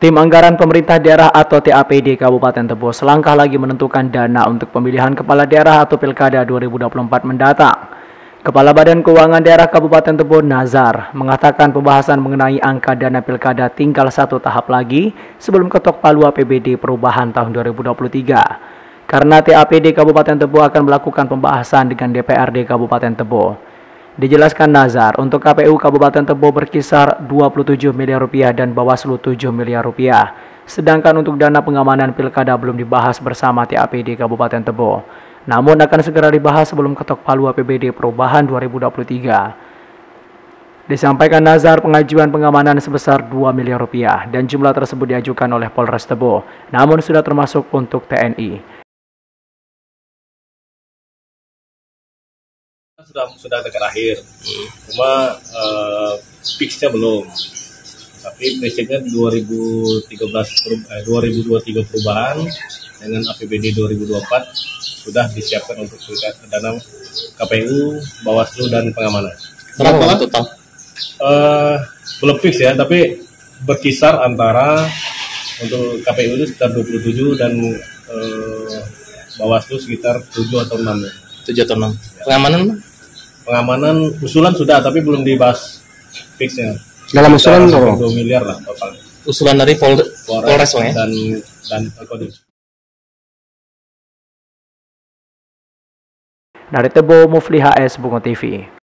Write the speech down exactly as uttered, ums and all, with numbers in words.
Tim Anggaran Pemerintah Daerah atau T A P D Kabupaten Tebo selangkah lagi menentukan dana untuk pemilihan Kepala Daerah atau Pilkada dua ribu dua puluh empat mendatang. Kepala Badan Keuangan Daerah Kabupaten Tebo, Nazar, mengatakan pembahasan mengenai angka dana Pilkada tinggal satu tahap lagi sebelum ketok palu A P B D perubahan tahun dua ribu dua puluh tiga. Karena T A P D Kabupaten Tebo akan melakukan pembahasan dengan D P R D Kabupaten Tebo. Dijelaskan Nazar, untuk K P U Kabupaten Tebo berkisar dua puluh tujuh miliar rupiah dan Bawaslu tujuh miliar rupiah. Sedangkan untuk dana pengamanan Pilkada belum dibahas bersama T A P D Kabupaten Tebo. Namun akan segera dibahas sebelum ketok palu A P B D perubahan dua ribu dua puluh tiga. Disampaikan Nazar, pengajuan pengamanan sebesar dua miliar rupiah dan jumlah tersebut diajukan oleh Polres Tebo, namun sudah termasuk untuk T N I. Sudah sudah dekat akhir, hmm. cuma uh, fixnya belum. Tapi prinsipnya dua ribu tiga belas eh, dua ribu dua puluh tiga perubahan dengan A P B D dua ribu dua puluh empat sudah disiapkan untuk dana K P U, Bawaslu dan pengamanan. Berapa total? Uh, belum fix ya, tapi berkisar antara untuk K P U itu sekitar dua puluh tujuh dan uh, Bawaslu sekitar tujuh atau enam. tujuh atau enam. Pengamanan? Pengamanan usulan sudah, tapi belum dibahas fixnya. Dalam usulan berapa? dua miliar lah total. Usulan dari Pol Polres, Polres ya? Dan dan Kodim. Dari Tebo, Mufli H S, Bungo T V.